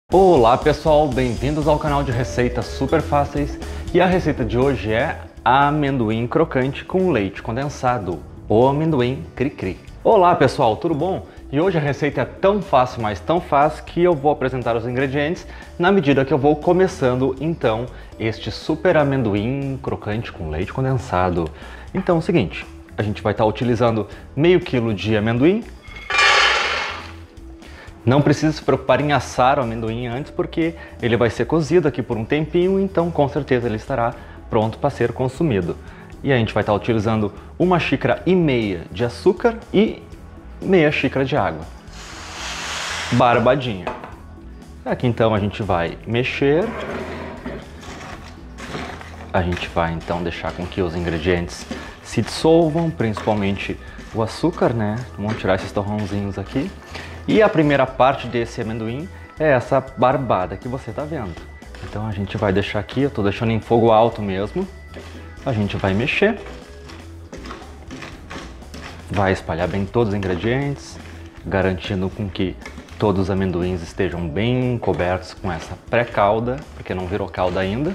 Olá pessoal, bem-vindos ao canal de receitas super fáceis e a receita de hoje é amendoim crocante com leite condensado, o amendoim cri-cri. Olá pessoal, tudo bom? E hoje a receita é tão fácil, mas tão fácil que eu vou apresentar os ingredientes na medida que eu vou começando então este super amendoim crocante com leite condensado. Então é o seguinte, a gente vai estar utilizando meio quilo de amendoim. Não precisa se preocupar em assar o amendoim antes, porque ele vai ser cozido aqui por um tempinho, então com certeza ele estará pronto para ser consumido. E a gente vai estar utilizando 1,5 xícaras de açúcar e meia xícara de água. Barbadinha. Aqui então a gente vai mexer. A gente vai então deixar com que os ingredientes se dissolvam, principalmente o açúcar, né? Vamos tirar esses torrãozinhos aqui. E a primeira parte desse amendoim é essa barbada que você está vendo. Então a gente vai deixar aqui, eu estou deixando em fogo alto mesmo. A gente vai mexer. Vai espalhar bem todos os ingredientes, garantindo com que todos os amendoins estejam bem cobertos com essa pré-calda, porque não virou calda ainda.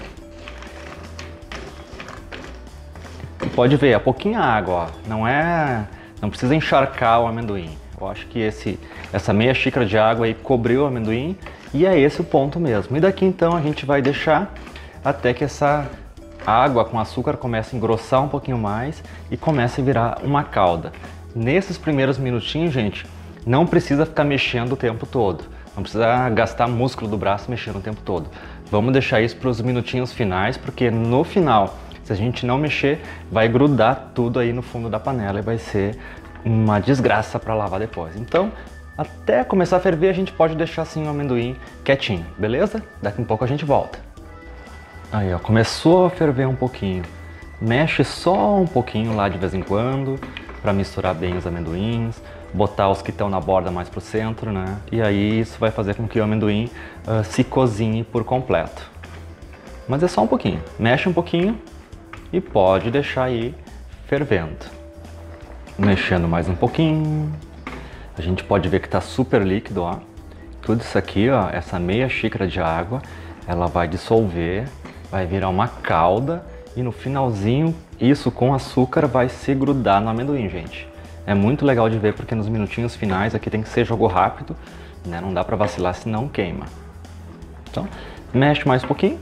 E pode ver, é pouquinha água, ó. Não precisa encharcar o amendoim. Eu acho que essa meia xícara de água aí cobriu o amendoim e é esse o ponto mesmo. E daqui então a gente vai deixar até que essa água com açúcar comece a engrossar um pouquinho mais e comece a virar uma calda. Nesses primeiros minutinhos, gente, não precisa ficar mexendo o tempo todo. Não precisa gastar músculo do braço mexendo o tempo todo. Vamos deixar isso para os minutinhos finais, porque no final, se a gente não mexer, vai grudar tudo aí no fundo da panela e vai ser uma desgraça para lavar depois. Então, até começar a ferver, a gente pode deixar assim o amendoim quietinho, beleza? Daqui a pouco a gente volta. Aí, ó, começou a ferver um pouquinho. Mexe só um pouquinho lá de vez em quando, para misturar bem os amendoins, botar os que estão na borda mais pro centro, né? E aí isso vai fazer com que o amendoim se cozinhe por completo. Mas é só um pouquinho. Mexe um pouquinho e pode deixar aí fervendo. Mexendo mais um pouquinho, a gente pode ver que está super líquido, ó. Tudo isso aqui, ó, essa meia xícara de água, ela vai dissolver, vai virar uma calda e no finalzinho, isso com açúcar vai se grudar no amendoim, gente. É muito legal de ver porque nos minutinhos finais aqui tem que ser jogo rápido, né? Não dá para vacilar senão queima. Então, mexe mais um pouquinho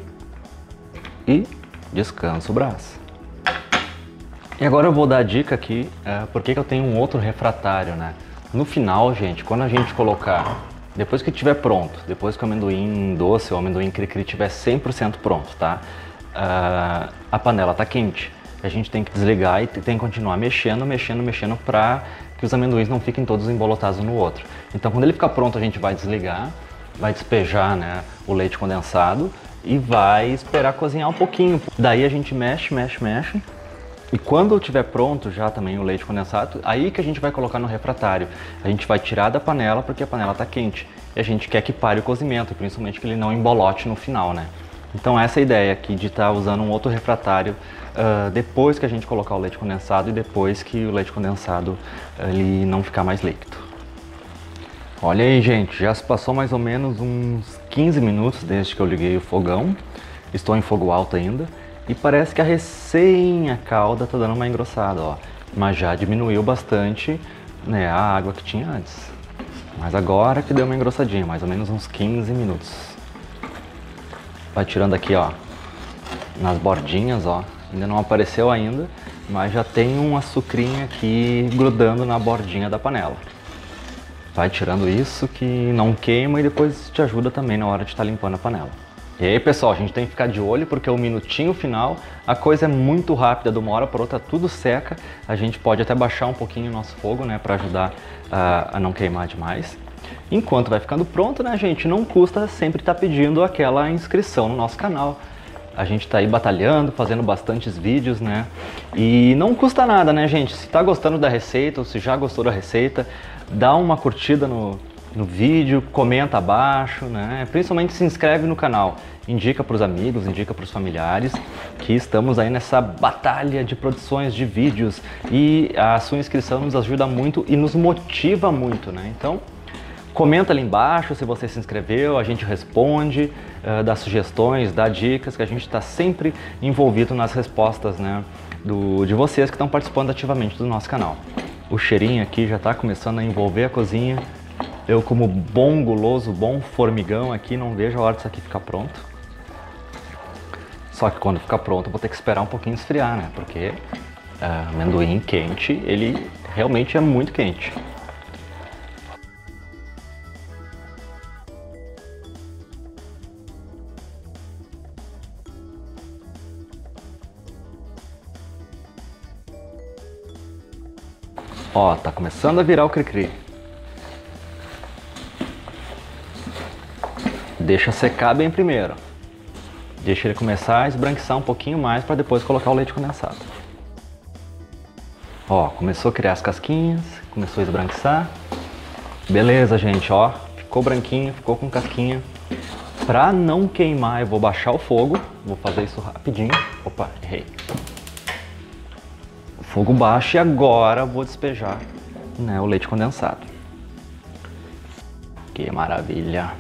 e descansa o braço. E agora eu vou dar a dica aqui, porque eu tenho um outro refratário, né? No final, gente, quando a gente colocar, depois que estiver pronto, depois que o amendoim doce ou o amendoim cri-cri estiver 100% pronto, tá? A panela tá quente. A gente tem que desligar e tem que continuar mexendo para que os amendoins não fiquem todos embolotados um no outro. Então quando ele ficar pronto a gente vai desligar, vai despejar, né, o leite condensado e vai esperar cozinhar um pouquinho. Daí a gente mexe. E quando estiver pronto já também o leite condensado, aí que a gente vai colocar no refratário. A gente vai tirar da panela porque a panela está quente. E a gente quer que pare o cozimento, principalmente que ele não embolote no final, né? Então essa é a ideia aqui de estar usando um outro refratário depois que a gente colocar o leite condensado e depois que o leite condensado ele não ficar mais líquido. Olha aí, gente, já se passou mais ou menos uns 15 minutos desde que eu liguei o fogão. Estou em fogo alto ainda. E parece que a calda tá dando uma engrossada, ó. Mas já diminuiu bastante, né, a água que tinha antes. Mas agora que deu uma engrossadinha, mais ou menos uns 15 minutos. Vai tirando aqui, ó, nas bordinhas, ó. Ainda não apareceu ainda, mas já tem um açucrinho aqui grudando na bordinha da panela. Vai tirando isso que não queima e depois te ajuda também na hora de estar limpando a panela. E aí pessoal, a gente tem que ficar de olho porque o minutinho final, a coisa é muito rápida, de uma hora para outra tudo seca. A gente pode até baixar um pouquinho o nosso fogo, né, para ajudar a não queimar demais. Enquanto vai ficando pronto, né, gente, não custa sempre estar pedindo aquela inscrição no nosso canal. A gente tá aí batalhando, fazendo bastantes vídeos, né, e não custa nada, né, gente. Se tá gostando da receita ou se já gostou da receita, dá uma curtida no vídeo, comenta abaixo, né? Principalmente se inscreve no canal, indica para os amigos, indica para os familiares que estamos aí nessa batalha de produções de vídeos e a sua inscrição nos ajuda muito e nos motiva muito, né? Então Comenta ali embaixo se você se inscreveu, a gente responde, dá sugestões, dá dicas, que a gente está sempre envolvido nas respostas, né, de vocês que estão participando ativamente do nosso canal. O cheirinho aqui já está começando a envolver a cozinha. Eu, como bom guloso, bom formigão aqui, não vejo a hora disso aqui ficar pronto. Só que quando ficar pronto eu vou ter que esperar um pouquinho esfriar, né, porque amendoim quente, ele realmente é muito quente. Ó, tá começando a virar o cri-cri. Deixa secar bem primeiro. Deixa ele começar a esbranquiçar um pouquinho mais para depois colocar o leite condensado. Ó, começou a criar as casquinhas, começou a esbranquiçar. Beleza, gente, ó, ficou branquinho, ficou com casquinha. Pra não queimar, eu vou baixar o fogo. Vou fazer isso rapidinho. Opa, errei. Fogo baixo e agora vou despejar, né, o leite condensado. Que maravilha!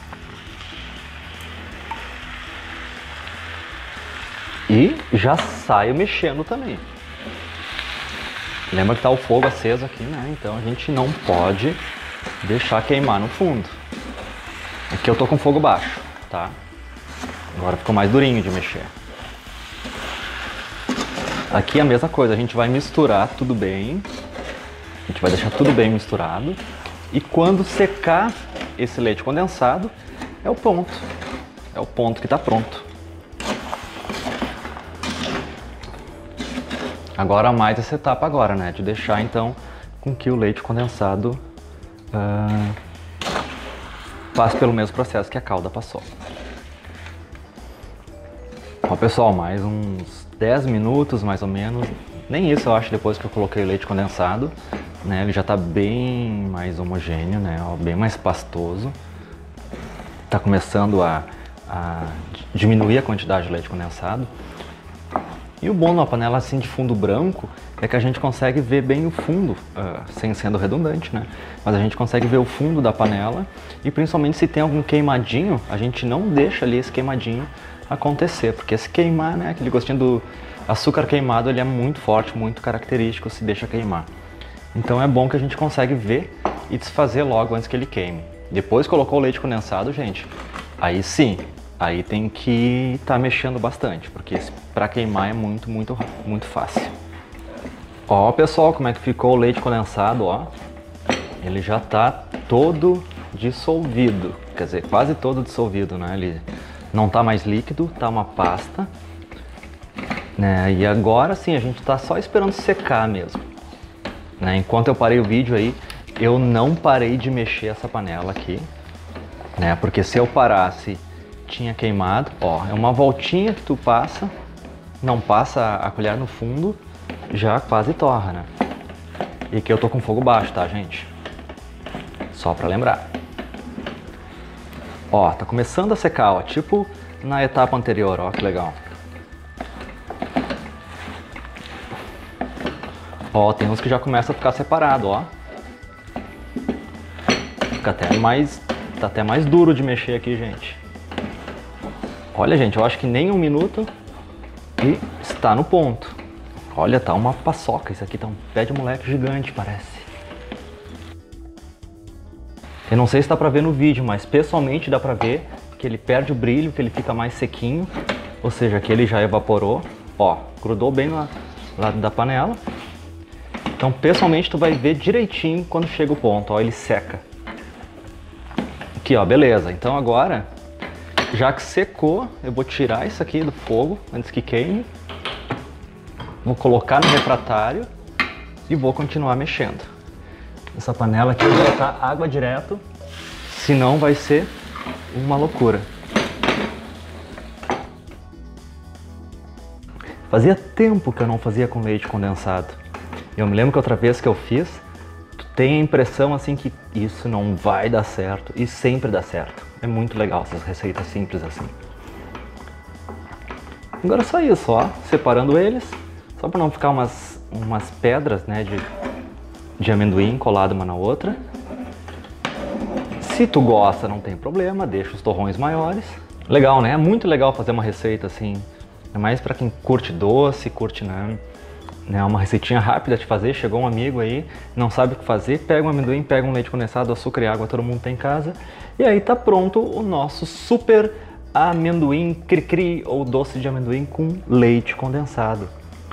E já saio mexendo também. Lembra que tá o fogo aceso aqui, né? Então a gente não pode deixar queimar no fundo. Aqui eu tô com fogo baixo, tá? Agora ficou mais durinho de mexer. Aqui a mesma coisa, a gente vai misturar tudo bem, a gente vai deixar tudo bem misturado e quando secar esse leite condensado, é o ponto que está pronto. Agora mais essa etapa agora, né, de deixar então com que o leite condensado passe pelo mesmo processo que a calda passou. Ó, pessoal, mais uns 10 minutos mais ou menos, nem isso eu acho, depois que eu coloquei o leite condensado, né, ele já está bem mais homogêneo, né, ó, bem mais pastoso. Está começando a diminuir a quantidade de leite condensado. E o bom numa panela assim de fundo branco é que a gente consegue ver bem o fundo, sem sendo redundante, né? Mas a gente consegue ver o fundo da panela e principalmente se tem algum queimadinho, a gente não deixa ali esse queimadinho acontecer, porque se queimar, né, aquele gostinho do açúcar queimado, ele é muito forte, muito característico se deixa queimar. Então é bom que a gente consegue ver e desfazer logo antes que ele queime. Depois colocou o leite condensado, gente, aí sim, aí tem que estar mexendo bastante, porque para queimar é muito fácil. Ó, pessoal, como é que ficou o leite condensado, ó. Ele já tá todo dissolvido, quer dizer, quase todo dissolvido, né? Ele não tá mais líquido, tá uma pasta, né? E agora sim, a gente tá só esperando secar mesmo, né? Enquanto eu parei o vídeo aí, eu não parei de mexer essa panela aqui, né? Porque se eu parasse, tinha queimado. Ó, é uma voltinha que tu passa, não passa a colher no fundo, já quase torra, né? E aqui eu tô com fogo baixo, tá, gente? Só pra lembrar. Ó, tá começando a secar, ó, tipo na etapa anterior, ó, que legal. Ó, tem uns que já começam a ficar separado, ó. Fica até mais, tá até mais duro de mexer aqui, gente. Olha, gente, eu acho que nem 1 minuto e está no ponto. Olha, tá uma paçoca, isso aqui tá um pé de moleque gigante, parece. Eu não sei se dá pra ver no vídeo, mas pessoalmente dá pra ver que ele perde o brilho, que ele fica mais sequinho. Ou seja, que ele já evaporou. Ó, grudou bem lá da panela. Então, pessoalmente, tu vai ver direitinho quando chega o ponto. Ó, ele seca. Aqui, ó, beleza. Então agora, já que secou, eu vou tirar isso aqui do fogo antes que queime. Vou colocar no refratário e vou continuar mexendo. Essa panela aqui eu vou botar água direto, senão vai ser uma loucura. Fazia tempo que eu não fazia com leite condensado. Eu me lembro que outra vez que eu fiz, tu tem a impressão assim que isso não vai dar certo e sempre dá certo. É muito legal essas receitas simples assim. Agora é só isso, ó, separando eles, só para não ficar umas pedras, né, de amendoim colado uma na outra. Se tu gosta, não tem problema, deixa os torrões maiores. Legal, né? É muito legal fazer uma receita assim, é mais para quem curte doce, curte, né, uma receitinha rápida de fazer. Chegou um amigo aí, não sabe o que fazer, pega um amendoim, pega um leite condensado, açúcar e água, todo mundo tem em casa. E aí tá pronto o nosso super amendoim cri-cri ou doce de amendoim com leite condensado.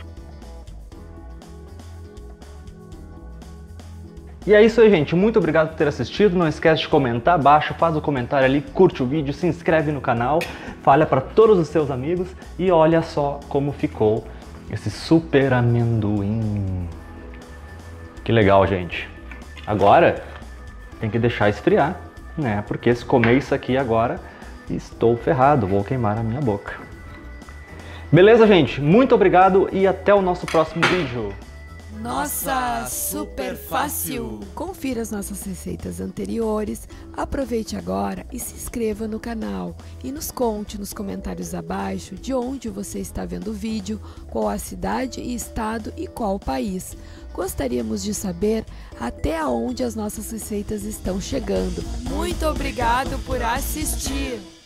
E é isso aí, gente. Muito obrigado por ter assistido. Não esquece de comentar abaixo, faz o comentário ali, curte o vídeo, se inscreve no canal, fala para todos os seus amigos e olha só como ficou esse super amendoim. Que legal, gente. Agora tem que deixar esfriar, né? Porque se comer isso aqui agora, estou ferrado, vou queimar a minha boca. Beleza, gente? Muito obrigado e até o nosso próximo vídeo. Nossa, super fácil! Confira as nossas receitas anteriores, aproveite agora e se inscreva no canal. E nos conte nos comentários abaixo de onde você está vendo o vídeo, qual a cidade e estado e qual o país. Gostaríamos de saber até onde as nossas receitas estão chegando. Muito obrigado por assistir!